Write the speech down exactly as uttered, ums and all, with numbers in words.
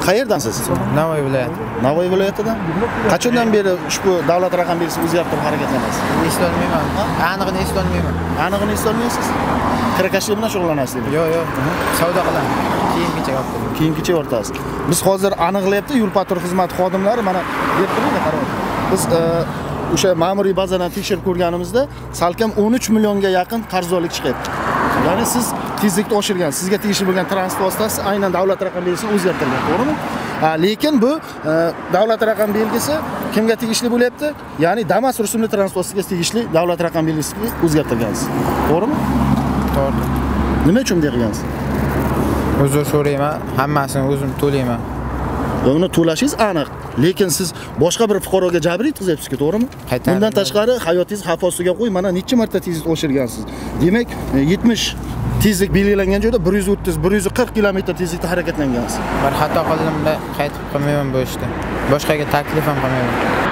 Qayerdansiz siz? Navoiy viloyati. Navoiy viloyatidan. Qachondan beri ushbu davlat raqam belgisi o'zgartirib harakatlanasiz? Eslolmayman. Aniqini eslolmayman. Aniqini eslolmaysiz? Kirakashlik bilan shug'ullanasiz. Yo'q, yo'q. Savdo qilaman. Kiyim-kechak olib keldim. Kiyim-kechak o'rtasiz. Biz hozir aniqlayapti, yo'l patrul xizmati xodimlari mana deb turibdi, qarang. Biz o'sha ma'muriy bazadan tekshirib ko'rganimizda salkam o'n uch millionga yaqin qarzdorlik chiqyapti. Ya'ni siz tezlikni oshirgan, sizga tegishli bo'lgan transport vositasi aynan davlat raqam belgisini o'zgartirgan, to'g'rimi? Lekin bu davlat raqam belgisi kimga tegishli bo'lyapti? Ya'ni Damas rusumli transport vositasiga tegishli davlat raqam belgisini o'zgartirgansiz. To'g'rimi? To'g'ri. Nima uchun bunday qilgansiz? Uzr so'rayman, hammasini o'zim to'layman. Uni to'lashingiz aniq, lekin siz boshqa bir fuqaroga jabr yetkazyapsiz-ku, to'g'rimi? Bundan tashqari hayotingiz xavf ostiga qo'yib, mana necha marta tezlikni oshirgansiz. Demak, yetmish tezlik belgilangan joyda bir yuz o'ttiz, bir yuz qirq kilometr tezlikda harakatlangansiz. Bir xato qildim-da, qaytib qilmayman bu ishda. Boshqaga taklif ham qilmayman.